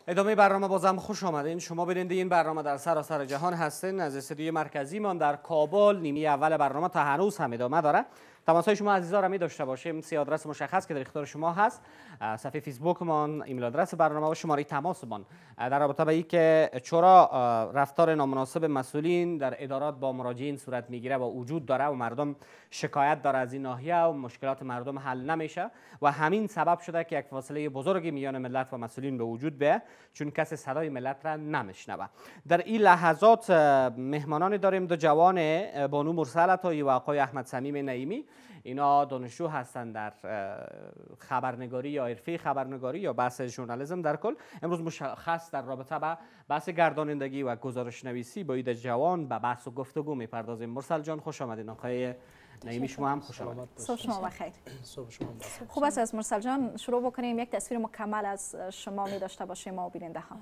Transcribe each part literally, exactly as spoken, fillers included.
ادامه برنامه بازم خوش آمدین. شما بیننده این برنامه در سراسر جهان هستین. از استودیوی مرکزی من در کابل نیمه اول برنامه تا هنوز هم ادامه داره. تماسهای شما عزیزان را می داشته باشیم. سه آدرس مشخص که در اختیار شما هست: صفحه فیسبوک من، ایمیل آدرس برنامه و شماره تماس من. در رابطه با اینکه چرا رفتار نامناسب مسئولین در ادارات با مراجعین صورت میگیره و وجود داره و مردم شکایت داره از این ناحیه و مشکلات مردم حل نمیشه و همین سبب شده که یک فاصله بزرگی میان ملت و مسئولین به وجود بیاید، چون کسی صدای ملت را نمیشنوه. در این لحظات مهمانانی داریم: دو جوان، بانو مرسل عطایی و آقای احمد صمیم نعیمی. اینا دانشجو هستند در خبرنگاری یا حرفه خبرنگاری یا بحث ژورنالیسم در کل. امروز مشخص در رابطه با بحث گردانندگی و گزارش نویسی با این جوان به بحث و گفتگو میپردازیم. مرسل جان خوش آمدید. آقای نعیمی شما هم خوش آمدید. صبح شما بخیر. صبح شما بخیر. خوب است از مرسل جان شروع بکنیم، یک تصویر مکمل از شما می داشته باشیم ما و بیننده ها.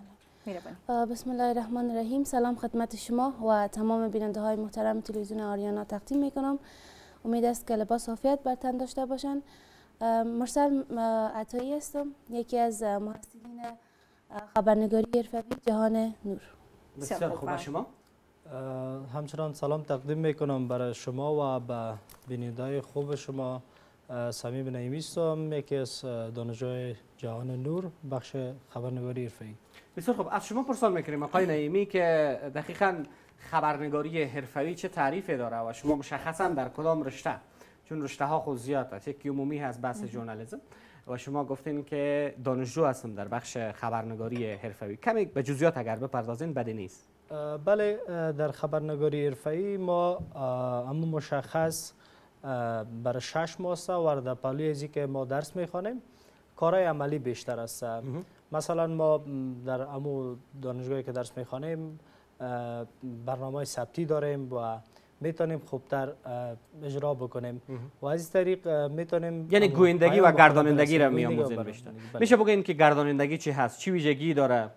بسم الله الرحمن الرحیم. سلام خدمت شما و تمام بیننده های محترم تلویزیون آریانا تقدیم می کنم. امید است که لباس عافیت بر تن داشته باشند. مرسل عطایی هستم، یکی از مؤسسین خبرنگاری حرفه‌ای جهان نور. بسیار خوب. شما همچنان سلام تقدیم میکنم برای شما و به بیننده خوب شما. صمیم نعیمی هستم، یکی از دانشجوی جهان نور بخش خبرنگاری حرفه‌ای. بسیار خوب. از شما پرسان میکنیم آقای نعیمی که دقیقاً خبرنگاری حرفه‌ای چه تعریفی داره و شما مشخصا در کدام رشته؟ چون رشته ها خود زیاد است، یکی عمومی هست بحث ژورنالیسم و شما گفتین که دانشجو هستم در بخش خبرنگاری حرفه‌ای. کمی به جزئیات اگر بپردازین بد نیست. بله، در خبرنگاری حرفه‌ای ما اما مشخص برای شش ماه و در پهلوی ازی که ما درس میخوانیم کارهای عملی بیشتر است. مثلا ما در امو دانشگاهی که درس میخوانیم برنامه ثبتی داریم و میتونیم خوبتر اجرا بکنیم و از این طریق میتونیم یعنی گویندگی و گردانندگی را میآموزیم بیشتر. میشه بگین که گردانندگی چی هست؟ چی ویژگی داره؟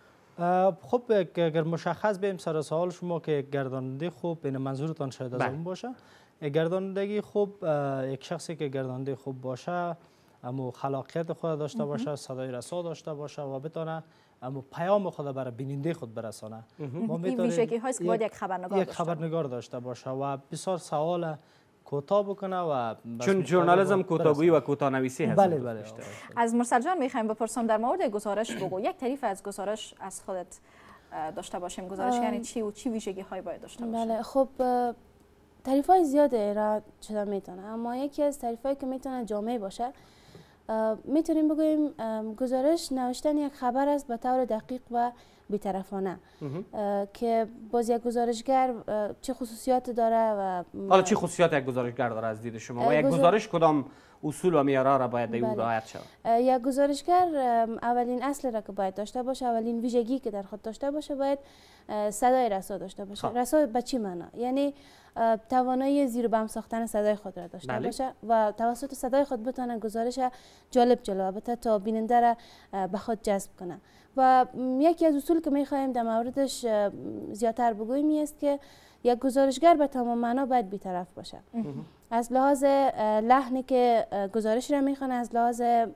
خب اگر مشخص بیم سر سوال شما که گرداننده خوب، این منظورتان شاید از اون باشه. گردانندگی خوب، یک شخصی که گرداننده خوب باشه اما خلاقیت خود داشته باشه، صدای رسا داشته باشه و بتونه اما پیام خود برای بیننده خود برسانه. ما این ویژگی هاست که باید یک خبرنگار یک خبرنگار داشته باشه و بسیار سوال کوتاه بکنه و چون ژورنالیسم کوتاه‌گویی و کوتاه‌نویسی هست. بله بله. از مرسل جان میخوایم بپرسم در مورد گزارش بگو، یک تعریف از گزارش از خودت داشته باشیم. گزارش یعنی چی و چی ویژگی های باید داشته باشه؟ بله خب تعریف های زیاده را شده میتونه، اما یکی از تعریف هایی که میتونه جامع باشه میتونیم بگوییم گزارش نوشتن یک خبر است به طور دقیق و بی‌طرفانه که باز یک گزارشگر چه خصوصیات داره و حالا چه خصوصیات یک گزارشگر داره از دید شما و یک گزارش کدام اصول و معیارها را باید در او رعایت شود؟ یک گزارشگر اولین اصل را که باید داشته باشه، اولین ویژگی که در خود داشته باشه، باید صدای رسا داشته باشه. رسا به چی معنا؟ یعنی توانایی زیر و بم ساختن صدای خود را داشته بله. باشه و توسط صدای خود بتونه گزارش جالب جلو ببره تا بیننده را به خود جذب کنه. و یکی از اصول که می‌خوایم در موردش زیادتر بگوییم است که یک گزارشگر به تمام معنا باید بی‌طرف باشه. از لحاظ لحنی که گزارش را میخوانه، از لحاظ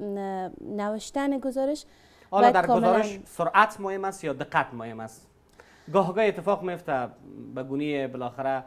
نوشتن گزارش. حالا در گزارش سرعت مهم است یا دقت مهم است؟ گاه گاه اتفاق میفته به گونه بالاخره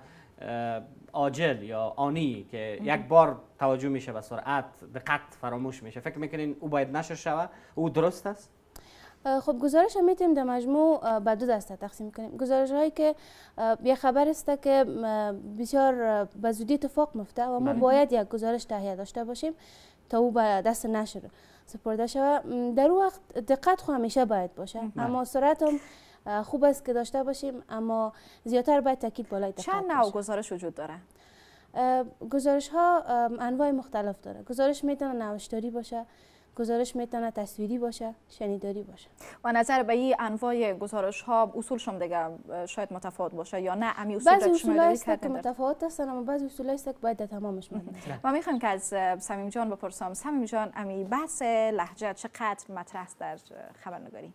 عاجل یا آنی که یک بار توجه میشه به سرعت، دقت فراموش میشه. فکر میکنین او باید نشر شود؟ او درست است؟ خب گزارش هم میتونیم در مجموع به دو دسته تقسیم کنیم. گزارش هایی که یه خبر است که بسیار به زودی اتفاق میفته و ما باید یک گزارش تهیه داشته باشیم تا او به دست نشر سپرده شود. در اون وقت دقت خو همیشه باید باشه، اما سرعت هم خوب است که داشته باشیم، اما زیادتر باید تاکید بالای دقت. چند نوع گزارش وجود داره؟ گزارش ها انواع مختلف داره. گزارش میتونه نوشتاری باشه، گزارش میتونه تصویری باشه، شنیداری باشه. و نظر به این انواع گزارش ها اصولشون دیگه شاید متفاوت باشه یا نه؟ امی اصول بعضی اصول هست که متفاوت هستن، اما بعضی اصول هست که باید در تمامش مطمئن باشیم. و میخوام که از صمیم جان بپرسم. صمیم جان، امی بحث لهجه چقدر مطرح است در خبرنگاری؟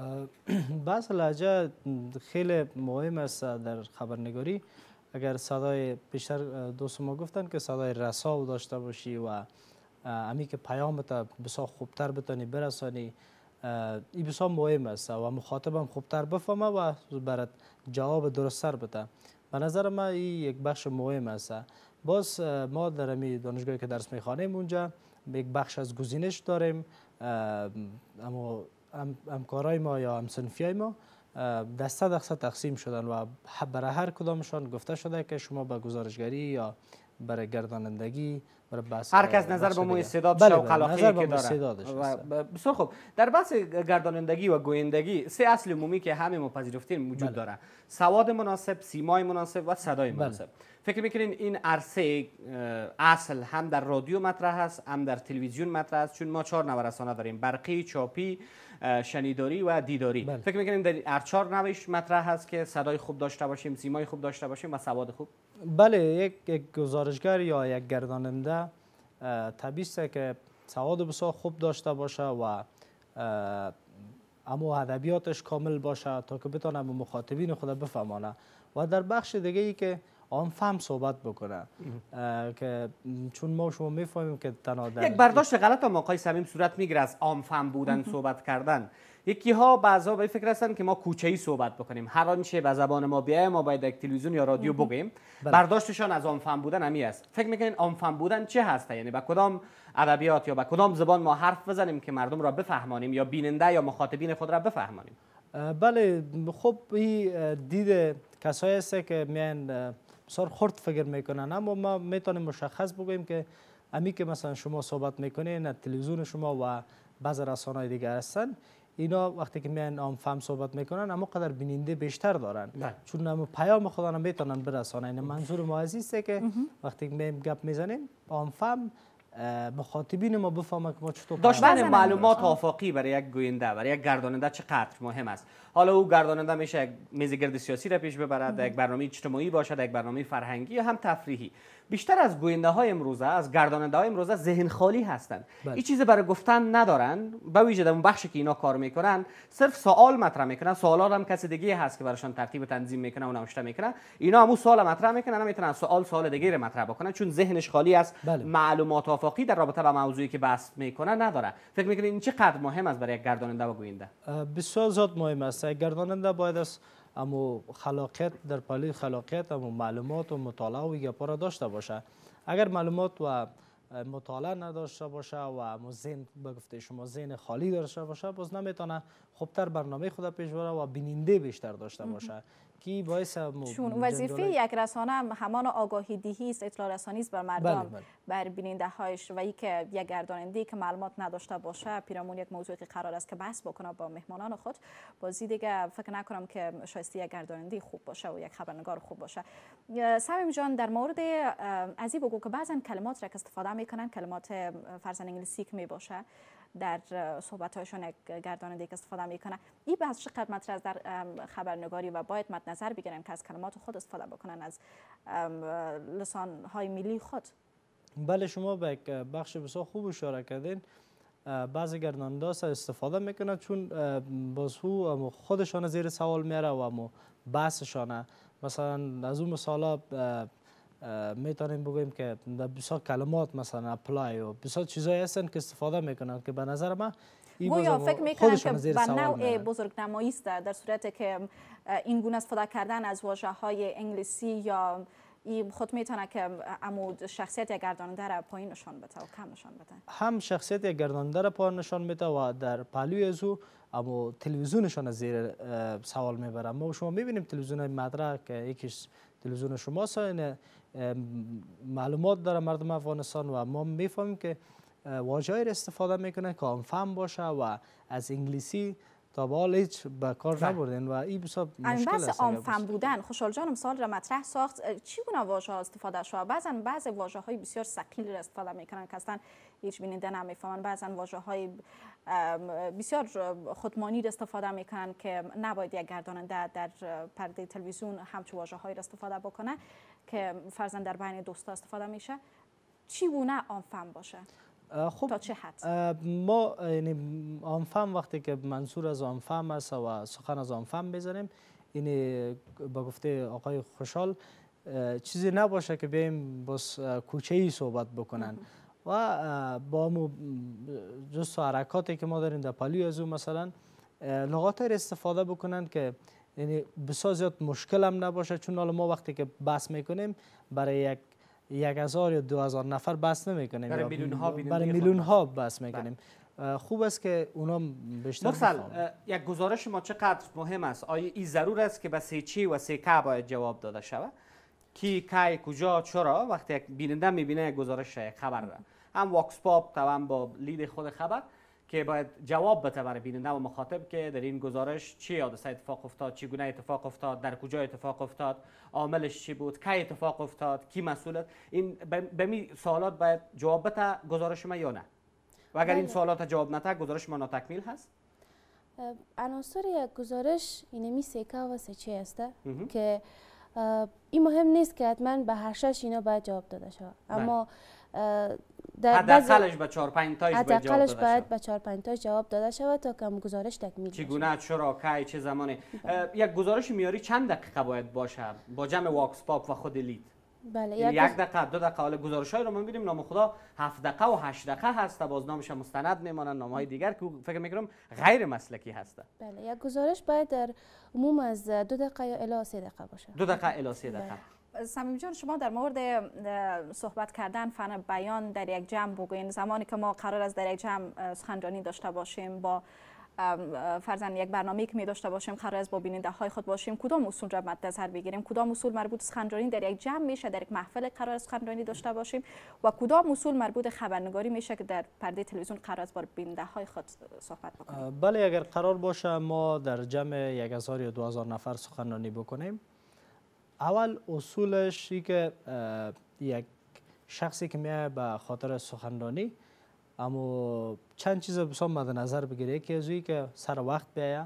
بحث لهجه خیلی مهم است در خبرنگاری. اگر صدای بیشتر دوست ما گفتن که صدای رسا داشته باشی و امی که پیامت بسیار خوبتر بتونی برسانی، این بسیار مهم است و مخاطبم خوبتر بفهمه و برات جواب درست‌تر بده. به نظر من این یک بخش مهم است. باز ما در امی دانشگاهی که درس میخوانیم اونجا یک بخش از گزینش داریم، اما همکارای ما یا همصنفیای ما دسته دسته تقسیم شدن و برای هر کدامشان گفته شده که شما به گزارشگری یا برای گردانندگی برای بحث هر کس نظر به مو استعداد بله و خلاقیتی که داره. بسیار خوب. در بحث گردانندگی و گویندگی سه اصل عمومی که همه ما پذیرفتیم وجود بله. داره: سواد مناسب، سیمای مناسب و صدای مناسب. بله. فکر میکنین این عرصه اصل هم در رادیو مطرح است، هم در تلویزیون مطرح است؟ چون ما چهار نوع رسانه داریم: برقی، چاپی، شنیداری و دیداری. بله. فکر میکنیم در هر چهار نوعش مطرح هست که صدای خوب داشته باشیم، سیمای خوب داشته باشیم و سواد خوب؟ بله، یک, یک گزارشگر یا یک گرداننده طبیعی است که سواد بسیار خوب داشته باشه و اما ادبیاتش کامل باشه تا که بتونه به مخاطبین خود بفهمانه و در بخش دیگه ای که آن فهم صحبت بکنه که چون ما شما میفهمیم که تنها یک برداشت غلط هم آقای صمیم صورت میگیره از عام فهم بودن صحبت کردن. یکی ها بعضا به فکر هستن که ما کوچه‌ای صحبت بکنیم، هر آنچه به زبان ما بیاید ما باید یک تلویزیون یا رادیو بگیم. بله. برداشتشان از عام فهم بودن همی است. فکر میکنین عام فهم بودن چه هست؟ یعنی با کدام ادبیات یا با کدام زبان ما حرف بزنیم که مردم را بفهمانیم یا بیننده یا مخاطبین خود را بفهمانیم؟ بله، خب این دید کسایی است که میان بسیار خرد فکر میکنن، اما ما میتونیم مشخص بگوییم که امی که مثلا شما صحبت میکنین تلویزیون شما و بعض رسانه‌های دیگه هستن، اینا وقتی که میان عام فهم صحبت میکنن اما قدر بیننده بیشتر دارن نه. چون اما پیام خودشون میتونن برسانن. منظور ما عزیزه که وقتی که میایم گپ میزنیم عام فهم مخاطبین ما بفهمن که ما چطور داشتن معلومات آفاقی برای یک گوینده، برای یک گرداننده چقدر مهم است. حالا او گرداننده میشه یک میز گرد سیاسی را پیش ببرد، یک برنامه اجتماعی باشد، یک برنامه فرهنگی یا هم تفریحی. بیشتر از گوینده های امروزه، از گرداننده های امروزه ذهن خالی هستند. این چیزی برای گفتن ندارن، به ویژه در اون بخشی که اینا کار میکنن صرف سوال مطرح میکنن. سوالات هم کسی دیگه هست که براشون ترتیب تنظیم میکنه و نوشته میکنه. اینا همون سوال مطرح میکنن، نمیتونن سوال سوال دیگه رو مطرح بکنن چون ذهنش خالی است. بله. معلومات آفاقی در رابطه با موضوعی که بحث میکنه نداره. فکر میکنین این چقدر مهم است برای یک گرداننده و گوینده؟ بسیار زیاد مهم است. گرداننده باید از اما خلاقیت در پالی خلاقیت اما معلومات و مطالعه و گپا را داشته باشه. اگر معلومات و مطالعه نداشته باشه و ذهن بگفته شما ذهن خالی داشته باشه، باز نمیتونه خوبتر برنامه خود پیش بره و بیننده بیشتر داشته باشه که باعث چون وظیفه یک رسانه هم همان آگاهی دهی است، اطلاع رسانی است بر مردم. بله بله. بر بیننده هایش و ای که یک گرداننده که معلومات نداشته باشه پیرامون یک موضوعی که قرار است که بحث بکنه با مهمانان خود، بازی دیگه فکر نکنم که شایسته یک گرداننده خوب باشه و یک خبرنگار خوب باشه. صمیم جان، در مورد از این بگو که بعضا کلمات را که استفاده میکنن کلمات فرضاً انگلیسی که می باشه در صحبت هایشون یک گرداننده که استفاده میکنه، این بحث چقدر مطرح است در خبرنگاری و باید مد نظر بگیرن که از کلمات خود استفاده بکنن از لسان های ملی خود؟ بله، شما به یک بخش بسیار خوب اشاره کردین. بعضی گرداننده استفاده میکنن چون باز هو خودشان زیر سوال میاره و بحثشانه. مثلا از اون مثالا میتونیم بگوییم که بسیار کلمات مثلا اپلای و بسیار چیزایی هستن که استفاده میکنن که به نظر من گویا فکر میکنم که به نوع بزرگنمایی است در صورتی که این گونه استفاده کردن از واژه های انگلیسی یا این خود میتونه که عمود شخصیت یک گرداننده را پایین نشان بده و کم نشان بده. هم شخصیت یک گرداننده را پایین نشان میده و در پهلوی از او اما تلویزیونشان از زیر سوال میبره. ما شما میبینیم تلویزیون مدرک که یکیش تلویزیون شماست، این معلومات داره مردم افغانستان و ما میفهمیم که واژه‌ای را استفاده میکنه که عام فهم باشه و از انگلیسی تا به حال هیچ به کار نبردن و این بسیار مشکل است. بحث عام فهم بودن، خوشحال جان مثال را مطرح ساخت. چی گونه واژه ها استفاده شده؟ بعضا بعضی واژه های بسیار ثقیل را استفاده میکنن که اصلا هیچ بیننده نمیفهمن. بعضا واژه های بسیار خودمانی را استفاده میکنن که نباید یک گرداننده در پرده تلویزیون همچون واژه های را استفاده بکنه که فرضاً در بین دوستا استفاده میشه. چی گونه عام فهم باشه؟ خب تا چه حد؟ ما یعنی عام فهم وقتی که منظور از عام فهم است و سخن از عام فهم بزنیم، یعنی با گفته آقای خوشحال چیزی نباشه که بیایم بس کوچه‌ای صحبت بکنن. و با مو جست و حرکاتی که ما داریم در پالی از او مثلا لغات استفاده بکنند که یعنی بسیار زیاد مشکل هم نباشه، چون حالا ما وقتی که بحث میکنیم برای یک یک هزار یا دو هزار نفر بحث نمی کنیم، برای میلیون ها برای میلیون ها بحث میکنیم. خوب است که اونا بیشتر مرسل، یک گزارش ما چقدر مهم است؟ آیا این ضرور است که به سه چی و سه که باید جواب داده شود؟ کی، کی، کجا، چرا؟ وقتی یک بیننده میبینه یک گزارش یک خبر را، هم واکس پاپ طبعا با لید خود خبر که باید جواب بده برای بیننده و مخاطب که در این گزارش چی حادثه اتفاق افتاد، چگونه اتفاق افتاد، در کجا اتفاق افتاد، عاملش چی بود، کی اتفاق افتاد، کی مسئول است. این به می سوالات باید جواب بده گزارش ما یا نه؟ و اگر این سوالات جواب نده گزارش ما ناتکمیل هست؟ عناصر یک گزارش اینمی سکه و سچه است که این مهم نیست که حتما به هر شش اینا باید جواب داده شود، اما حداقلش به چهار پنج تایش باید جواب داده باید به چهار پنج تایش جواب داده شود تا که گزارش تکمیل بشه. چگونه، چرا، کی، چه زمانی؟ یک گزارش میاری چند دقیقه باید باشه با جمع واکس پاپ و خود لید؟ بله، یک دقیقه، دو دقیقه. حالا گزارش‌های رو ما می‌بینیم نام خدا هفت دقیقه و هشت دقیقه هست، بازنامه‌ش مستند میمونن، نام‌های دیگر که فکر می‌کنم غیر مسلکی هست. بله، یک گزارش باید در عموم از دو دقیقه یا الی سه دقیقه باشه. دو دقیقه الی سه دقیقه. صمیم جان، شما در مورد صحبت کردن فن بیان در یک جمع بگوین. زمانی که ما قرار است در یک جمع سخنرانی داشته باشیم، با فرضاً یک برنامه‌ای که می داشته باشیم، قرار است با بیننده های خود باشیم، کدام اصول را مد نظر بگیریم؟ کدام اصول مربوط سخنرانی در یک جمع میشه، در یک محفل قرار است سخنرانی داشته باشیم، و کدام اصول مربوط خبرنگاری میشه که در پرده تلویزیون قرار است با بیننده های خود صحبت بکنیم؟ بله، اگر قرار باشه ما در جمع یک هزار یا دو هزار نفر سخنرانی بکنیم، اول اصولش ای که یک شخصی که میاد به خاطر سخنرانی اما چند چیز بسیار مد نظر بگیره. یکی از اویی که سر وقت بیاید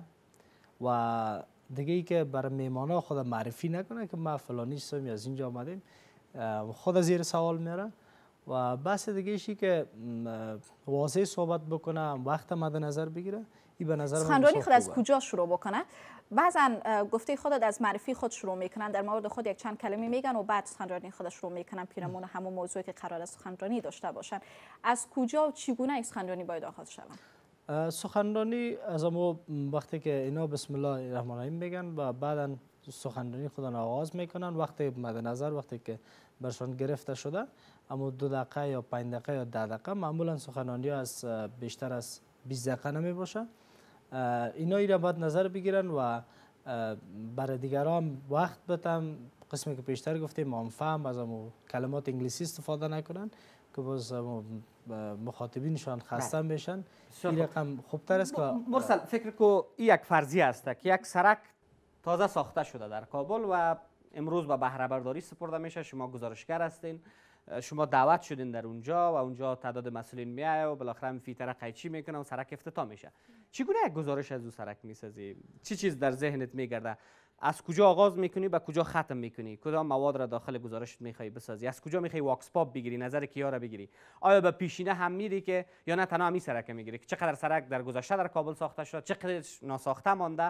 و دیگه ای که برای میمانا خود معرفی نکنه که ما فلانی هستیم از اینجا آمدیم، خود زیر سوال میره. و بحث دیگه ایشی که واضح صحبت بکنه، وقت مد نظر بگیره. این به نظر من سخنرانی خود از کجا شروع بکنه؟ بعضا گفته خودت از معرفی خود شروع میکنن، در مورد خود یک چند کلمه میگن و بعد سخنرانی خود شروع میکنن پیرامون همون موضوعی که قرار است سخنرانی داشته باشن. از کجا و چگونه یک سخنرانی باید آغاز شود؟ سخنرانی از ما وقتی که اینا بسم الله الرحمن الرحیم میگن و بعدا سخنرانی خودن آغاز میکنن، وقتی مد نظر وقتی که برشان گرفته شده، اما دو دقیقه یا پنج دقیقه یا ده دقیقه، معمولا سخنرانی از بیشتر از بیست دقیقه نمی باشه. اینا ای را باید نظر بگیرن و برای دیگران وقت بدن. قسمی که پیشتر گفتیم هم فهم از همون کلمات انگلیسی استفاده نکنن که باز مخاطبینشان خسته میشن. این رقم خوبتر است که مرسل فکر کو این یک فرضیه است که یک سرک تازه ساخته شده در کابل و امروز به بهره برداری سپرده میشه. شما گزارشگر هستین، شما دعوت شدین در اونجا و اونجا تعداد مسئولین میایه و بالاخره هم فیتره قیچی میکنه و سرک افتتاح میشه. چگونه یک گزارش از اون سرک میسازی؟ چی چیز در ذهنت میگرده؟ از کجا آغاز میکنی به کجا ختم میکنی؟ کدام مواد را داخل گزارشت میخوای بسازی؟ از کجا میخوای واکس پاپ بگیری؟ نظر کیا را بگیری؟ آیا به پیشینه هم میری که یا نه تنها همین سرک میگیری که چقدر سرک در گذشته در کابل ساخته شد، چقدر ناساخته مانده؟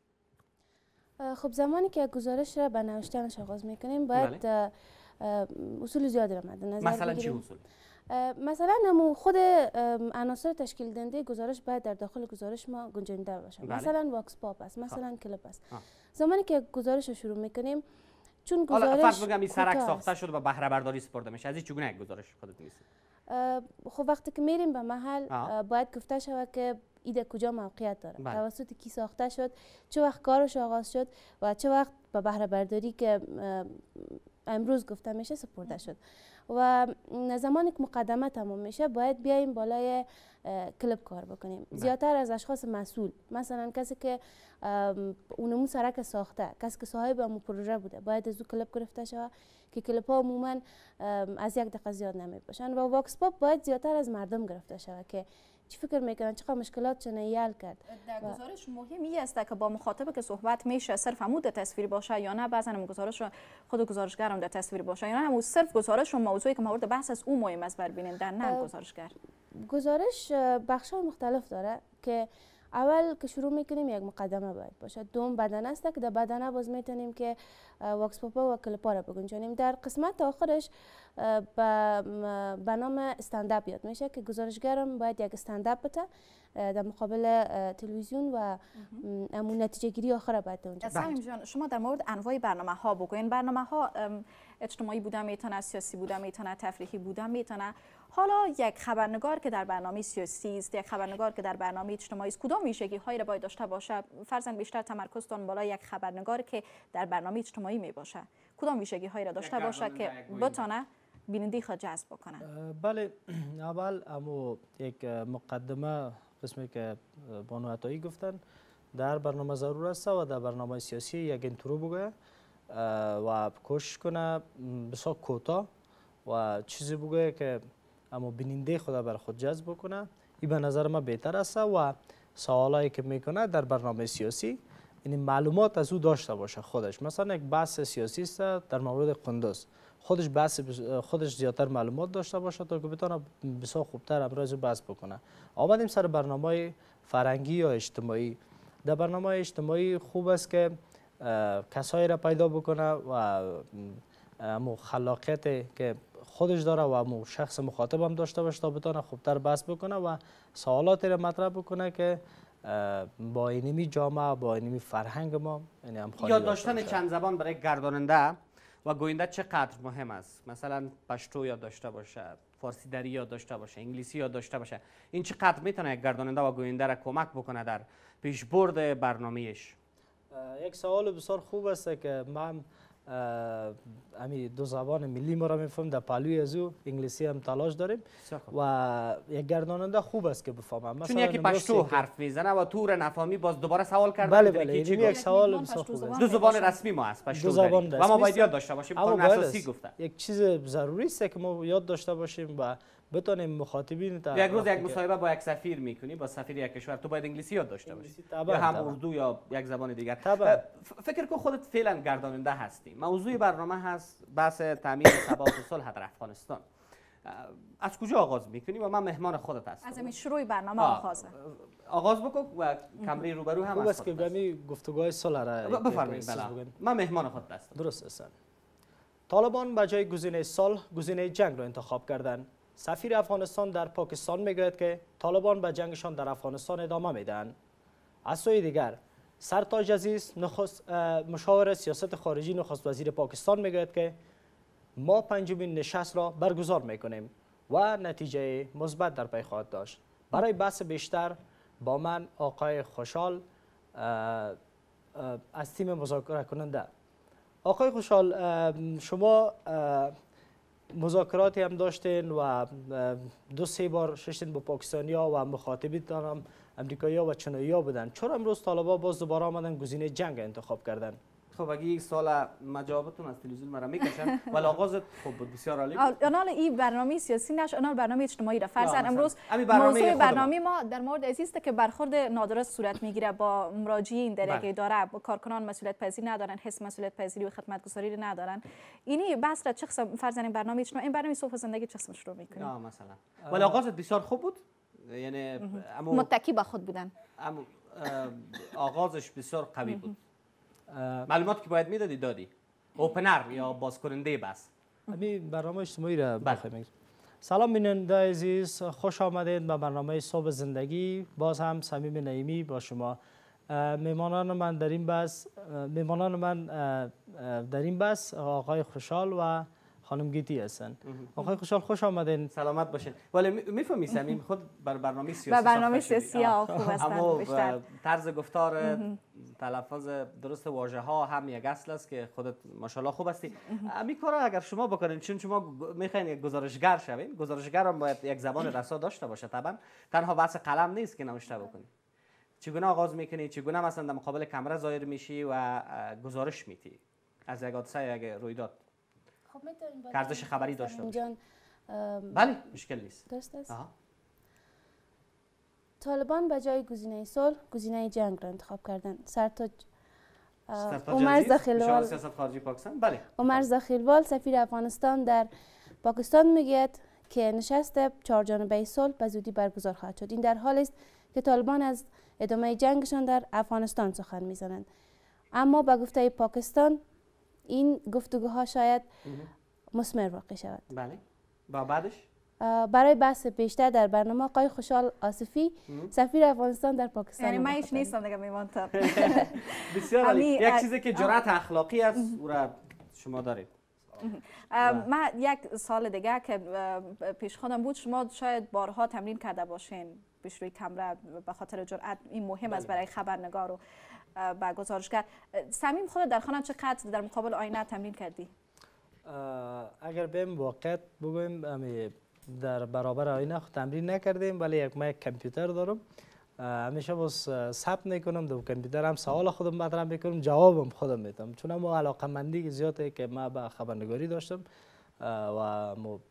خب زمانی که گزارش را به نوشتنش آغاز میکنیم باید بله. اصول زیادی را مد نظر مثلا چی اصول؟ مثلا نمو خود عناصر تشکیل دهنده گزارش باید در داخل گزارش ما گنجانده باشه. بله. مثلا واکس پاپ است، مثلا کلیپ است. زمانی که گزارش رو شروع میکنیم، چون گزارش فرض بگم این سرک ساخته شد و بهره برداری سپرده میشه، از این چگونه یک گزارش خودت میسازی؟ خب وقتی که میریم به محل آه. باید گفته شود که ایده کجا موقعیت داره، بله. توسط کی ساخته شد، چه وقت کارش آغاز شد و چه وقت به بهره برداری که امروز گفته میشه سپرده شد. و زمانی که مقدمه تمام میشه باید بیایم بالای کلیپ کار بکنیم. زیادتر از اشخاص مسئول، مثلا کسی که اونمون سرک ساخته، کسی که صاحب همون پروژه بوده، باید از او کلیپ گرفته شود که کلیپ ها عموما از یک دقیقه زیاد نمی باشن. و واکس پاپ باید زیادتر از مردم گرفته شود که چی فکر میکنن، چقدر مشکلات چنه حل کرد. در گزارش مهمی است که با مخاطب که صحبت میشه صرف همون در تصویر باشه یا نه، بعضا هم گزارش خود گزارشگر هم در تصویر باشه یا نه، همون صرف گزارش و موضوعی که مورد بحث است اون مهم است بر بیننده، نه گزارشگر. گزارش بخش‌های مختلف داره که اول که شروع میکنیم یک مقدمه باید باشه. دوم بدنه است که در بدنه باز میتونیم که واکس پاپا و کلیپا را بگنجانیم. در قسمت آخرش به نام استنداپ یاد میشه که گزارشگرم باید یک استنداپ بده در مقابل تلویزیون و امون نتیجه گیری آخر باید اونجا. سمیم جان، شما در مورد انواع برنامه ها بگوین. برنامه ها اجتماعی بوده میتونه، سیاسی بوده میتونه، تفریحی بوده میتونه. حالا یک خبرنگار که در برنامه سیاسی است، یک خبرنگار که در برنامه اجتماعی است، کدام ویژگی هایی را باید داشته باشه؟ فرضاً بیشتر تمرکزتان بالای یک خبرنگار که در برنامه اجتماعی می باشه. کدام ویژگی هایی را داشته باشه که بتونه بیننده خود جذب بکنه؟ بله، اول امو یک مقدمه قسمی که بانو عطایی گفتن در برنامه ضرور است و در برنامه سیاسی یک انترو بگه و کوشش کنه بسیار کوتاه و چیزی بگه که اما بیننده خود بر خود جذب بکنه. این به نظر من بهتر است و سوالایی که میکنه در برنامه سیاسی یعنی معلومات از او داشته باشه خودش. مثلا یک بحث سیاسی است در مورد قندوز، خودش بحث خودش زیادتر معلومات داشته باشه تا که بتونه بسیار خوبتر امروز بحث بکنه. آمدیم سر برنامه فرهنگی یا اجتماعی. در برنامه اجتماعی خوب است که کسایی را پیدا بکنه و امو خلاقیت که خودش داره و امو شخص مخاطب هم داشته باشه تا بتونه خوبتر بحث بکنه و سوالاتی را مطرح بکنه که با اینمی جامعه با اینمی فرهنگ ما یعنی هم یاد داشتن چند زبان برای گرداننده و گوینده چقدر مهم است؟ مثلا پشتو یاد داشته باشه، فارسی دری یاد داشته باشه، انگلیسی یاد داشته باشه. این چقدر میتونه یک گرداننده و گوینده را کمک بکنه در پیشبرد برنامه‌اش؟ یک سوال بسیار خوب است که من امی دو زبان ملی ما را میفهم، در پهلوی از او انگلیسی هم تلاش داریم و یک گرداننده خوب است که بفهمم. چون یکی پشتو حرف میزنه و تو را نفهمی باز دوباره سوال کرده. بله بله، این یک سوال بسیار خوب است. دو زبان رسمی ما است پشتو زبان و ما باید یاد داشته باشیم. قانون اساسی گفته یک چیز ضروری است که ما یاد داشته باشیم و بتونیم مخاطبین تا یک روز یک مصاحبه با یک سفیر میکنی، با سفیر یک کشور، تو باید انگلیسی یاد داشته باشی یا هم اردو یا یک زبان دیگر. فکر کن خودت فعلا گرداننده هستی، موضوع برنامه هست بحث تامین ثبات و صلح در افغانستان. از کجا آغاز میکنی و من مهمان خودت هستم؟ از همین شروع برنامه آغازه. آغاز بکن و کمری روبرو هم است که گمی گفتگوهای صلح را بفرمایید. من مهمان خودت هستم. درست است. طالبان به جای گزینه صلح گزینه جنگ را انتخاب کردند. سفیر افغانستان در پاکستان میگوید که طالبان به جنگشان در افغانستان ادامه میدن. از سوی دیگر سرتاج عزیز نخست مشاور سیاست خارجی نخست وزیر پاکستان میگوید که ما پنجمین نشست را برگزار میکنیم و نتیجه مثبت در پی خواهد داشت. برای بحث بیشتر با من آقای خوشحال از تیم مذاکره کننده. آقای خوشحال، شما مذاکراتی هم داشتین و دو سه بار ششتین با پاکستانیا و مخاطبینتان هم امریکایی‌ها و چینایی‌ها بودن. چرا امروز طالبان باز دوباره آمدن گزینه جنگ انتخاب کردن؟ خب اگه یک سال مجابتون از تلویزیون مرا میکشن ولی آغازت خوب بود، بسیار عالی بود. اونال این برنامه سیاسی نش، اونال برنامه اجتماعی را فرضاً امروز موضوع برنامه ما در مورد ازیست که برخورد نادرست صورت میگیره با مراجعین در یک اداره، با کارکنان مسئولیت پذیر ندارن، حس مسئولیت پذیری و خدمتگزاری ندارن. اینی بحث را چه قسم فرضاً این برنامه اجتماعی، این برنامه صبح زندگی چه قسم شروع میکنیم؟ نه مثلا ولی آغازت بسیار خوب بود، یعنی امو متکی به خود بودن. امو آغازش بسیار قوی بود. معلوماتی که باید میدادی دادی. اوپنر یا باز کننده بس. امی برنامه اجتماعی را بخوایم. سلام بیننده عزیز، خوش آمدید به برنامه صبح زندگی. باز هم صمیم نعیمی با شما. میمانان من در این بس میمانان من در این بس آقای خوشحال و خانم گیتی هستن. آقای خوشحال خوش آمدین. سلامت باشین. ولی میفهمی صمیم خود بر برنامه سیاسی بر برنامه سیاسی ها خوب هستن. اما طرز گفتار تلفظ درست واژه ها هم یک اصل است که خودت ماشاءالله خوب هستی. همین کارا اگر شما بکنین، چون شما میخواین یک گزارشگر شوین، گزارشگر هم باید یک زبان رسا داشته باشه. طبعا تنها بحث قلم نیست که نوشته بکنی. چگونه آغاز میکنی، چگونه مثلا در مقابل کامera ظاهر میشی و گزارش میدی از یک حادثه یک رویداد؟ خب میتونیم ارزش خبری داشته باشه. بله مشکل نیست. درست است. طالبان به جای گزینه صلح گزینه جنگ را انتخاب کردن. سرتاج عمر زخیلوال سیاست خارجی پاکستان. بله. عمر زخیلوال سفیر افغانستان در پاکستان میگوید که نشست چهار جانبه صلح به زودی برگزار خواهد شد. این در حالی است که طالبان از ادامه جنگشان در افغانستان سخن میزنند. اما به گفته پاکستان این گفتگوها شاید مثمر واقع شود. بله. و بعدش برای بحث بیشتر در برنامه آقای خوشحال آصفی سفیر افغانستان در پاکستان. یعنی من هیچ نیستم دیگه میمانم. بسیار عالی. یک چیزی که جرأت اخلاقی است او را شما دارید. من یک سال دیگه که پیش خودم بود، شما شاید بارها تمرین کرده باشین پیش روی کمره به خاطر جرأت. این مهم است برای خبرنگار و با گزارشگر. صمیم خودت در خانه چقدر در مقابل آینه تمرین کردی؟ اگر بهم واقعیت بگویم در برابر آینه خود تمرین نکردیم، ولی یک من یک کامپیوتر دارم، همیشه باز ثبت میکنم در کامپیوتر، هم سوال خودم مطرح میکنم، جوابم خودم میدم، چون ما علاقمندی زیاده که ما به خبرنگاری داشتم و مو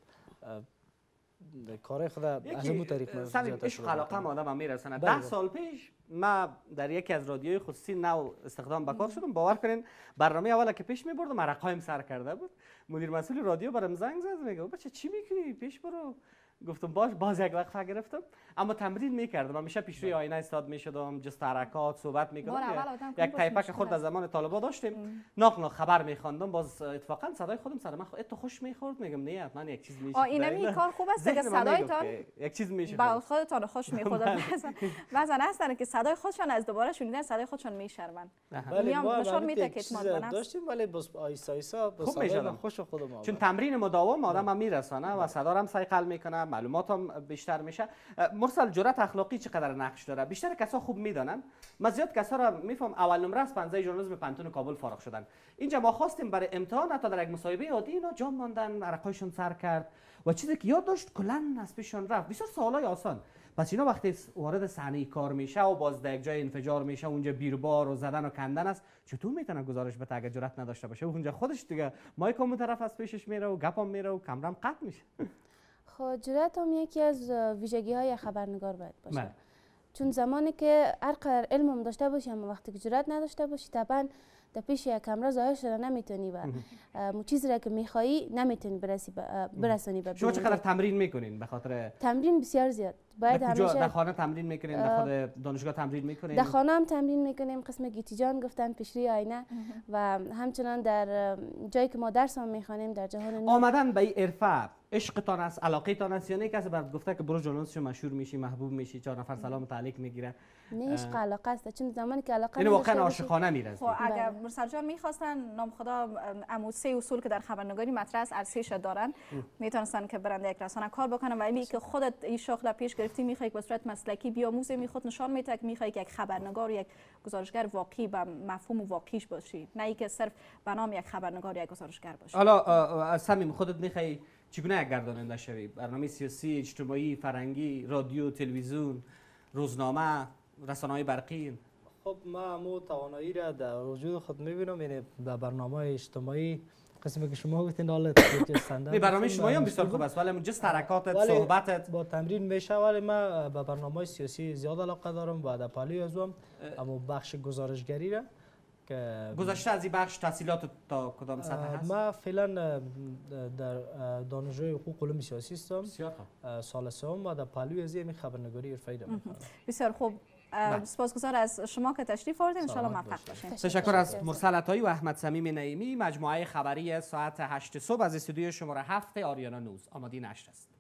کار خود از اون طریق زیاد عشق علاقه ما آدم میرسونه. ده سال پیش ما در یکی از رادیوی خصوصی نو استخدام به کار شدم. باور کنین برنامه اولا که پیش میبردم عرقایم سر کرده بود. مدیر مسئول رادیو برام زنگ زد، میگه بچه چی میکنی؟ پیش برو. گفتم باش. باز یک وقت گرفتم، اما تمرین میکردم. همیشه پیش روی آینه استاد میشدم، جست حرکات صحبت میکردم. یک تایپک خورد از زمان طالبا داشتیم، ناق ناق خبر میخواندم. باز اتفاقا صدای خودم سر من تو خوش میخورد. میگم نه من یک چیز میشه. اینمی کار خوب است که صدایتان یک چیز میشه با خودتان خوش میخورد. بعضن هستن که صدای خودشان از دوباره شنیدن صدای خودشان میشرمن. میام نشون میده که اعتماد به نفس داشتیم، ولی باز آیسا آیسا با صدای خوش خودم. چون تمرین مداوم آدم میرسونه و صدا هم سایقل میکنه، معلومات هم بیشتر میشه. مرسل جرأت اخلاقی چقدر نقش داره؟ بیشتر کسا خوب میدانن. من زیاد کسا را میفهم اول نمره از پنجه ژورنالیسم پانتون کابل فارغ شدن. اینجا ما خواستیم برای امتحان حتی در یک مصاحبه عادی اینا جام ماندن، عرقایشون سر کرد و چیزی که یاد داشت کلا از پیششون رفت. بسیار سوالای آسان. پس اینا وقتی وارد صحنه کار میشه و باز در یک جای انفجار میشه، اونجا بیربار و زدن و کندن است، چطور میتونه گزارش بده اگه جرأت نداشته باشه؟ اونجا خودش دیگه مایک اون طرف از پیشش میره و گپام میره و کامرام قطع میشه. خب جرأت هم یکی از ویژگی های خبرنگار باید باشه. من. چون زمانی که هر قدر علم هم داشته باشی اما وقتی که جرأت نداشته باشی طبعا در پیش یک کامرا ظاهر شده نمیتونی و مو چیزی را که میخوایی نمیتونی برسی برسانی به. شما چقدر تمرین میکنین به خاطر؟ تمرین بسیار زیاد. باید همیشه در خانه تمرین میکنین، در خود دانشگاه تمرین میکنین؟ در خانه هم تمرین میکنیم. قسم گیتی جان گفتن پیش روی آینه و همچنان در جایی که ما درس هم میخوانیم در جهان نو. آمدن به این حرفه عشقتان است، علاقه‌تان است یا نه کسی برات گفته که برو ژورنالیست شو مشهور میشی، محبوب میشی، چهار نفر سلام تعلیق میگیره؟ نه عشق علاقه است. چون زمانی که علاقه یعنی واقعا عاشقانه میرسید. خب اگر مرسل جان میخواستن نام خدا امو سه اصول که در خبرنگاری مطرح است ارسیش دارن، میتونستن که برنده یک رسانه کار بکنن. ولی که خودت این شغل پیش گرفتی میخوای به صورت مسلکی بیاموزی، میخواد نشان میده که میخوای که یک خبرنگار و یک گزارشگر واقعی با مفهوم واقعیش باشی، نه اینکه صرف به نام یک خبرنگار یا یک گزارشگر باشی. حالا از صمیم خودت میخوای چگونه یک گرداننده شوی؟ برنامه سیاسی، اجتماعی، فرهنگی، رادیو، تلویزیون، روزنامه، رسانه‌های برقی؟ خب ما مو توانایی را در وجود خود میبینم. یعنی در برنامه اجتماعی قسمی که شما گفتین حالا نه برنامه اجتماعی هم بسیار خوب است، ولی جست حرکاتت، صحبتت با تمرین میشه. ولی ما به برنامه سیاسی زیاد علاقه دارم و در پالی ازم، اما بخش گزارشگری را که گذشته از این بخش تحصیلات تا کدام سطح هست؟ ما فعلا در دانشجوی حقوق علوم سیاسی هستم. بسیار خوب. سال سوم و در پالوی از این خبرنگاری حرفه‌ای دارم. بسیار خوب. سپاسگزار از شما که تشریف آوردین. ان شاءالله موفق باشین. تشکر از مرسل عطایی و احمد صمیم نعیمی. مجموعه خبری ساعت هشت صبح از استودیو شماره هفت آریانا نیوز آماده نشر است.